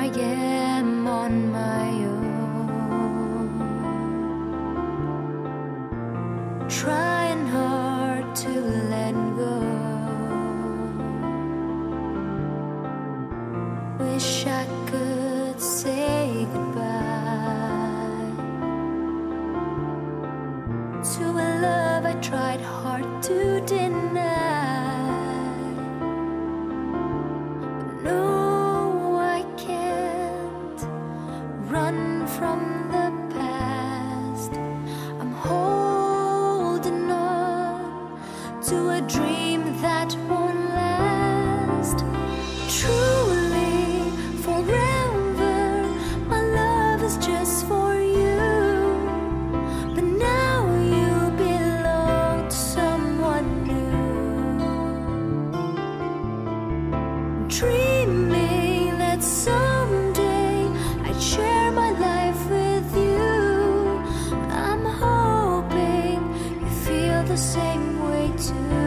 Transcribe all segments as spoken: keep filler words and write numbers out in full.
am on my own, trying hard to let go. Wish I could say goodbye to a love I tried hard to deny. Run from the past. I'm holding on to a dream that won't last. Truly, forever, my love is just for you. But now you belong to someone new. Dreaming that someday I'd share my life with you. I'm hoping you feel the same way too.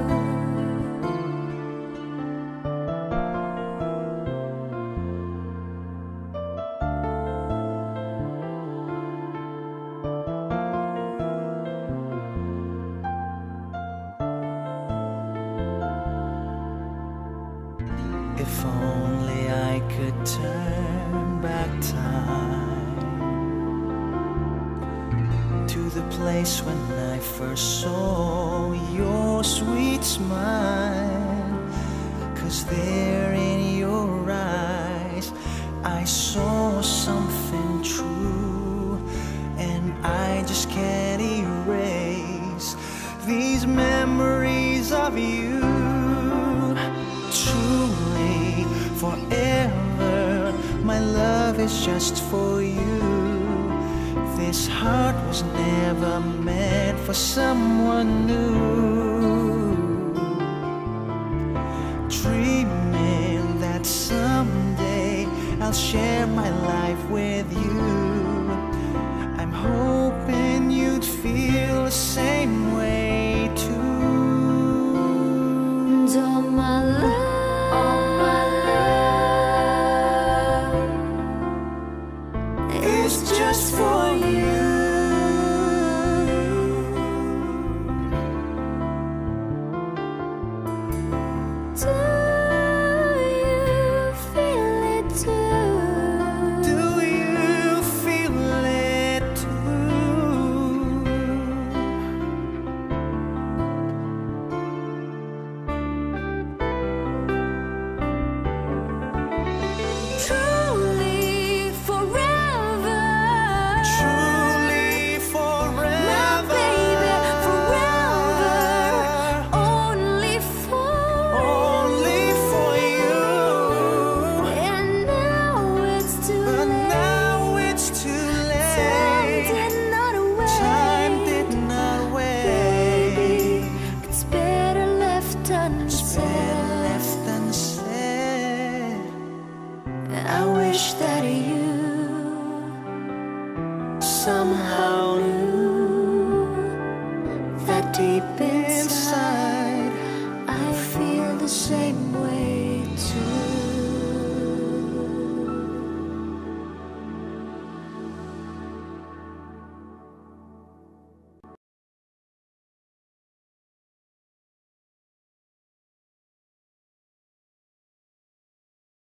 If only I could turn back time to the place when I first saw your sweet smile. 'Cause there in your eyes I saw something true, and I just can't erase these memories of you. Truly, forever, my love is just for you. This heart was never meant for someone new. Dreaming that someday I'll share my life with you. I'm hoping you'd feel the same way too. And all my love, all my love is just for you. Do you feel it too? Do you feel it too? Truly, forever. Truly, forever. My baby, forever. Only for Only for you. And now it's too But late. now it's too Time late. did not wait. Time did not Baby, wait. it's better left unsaid. Better left unsaid. And I wish that you somehow knew that deep in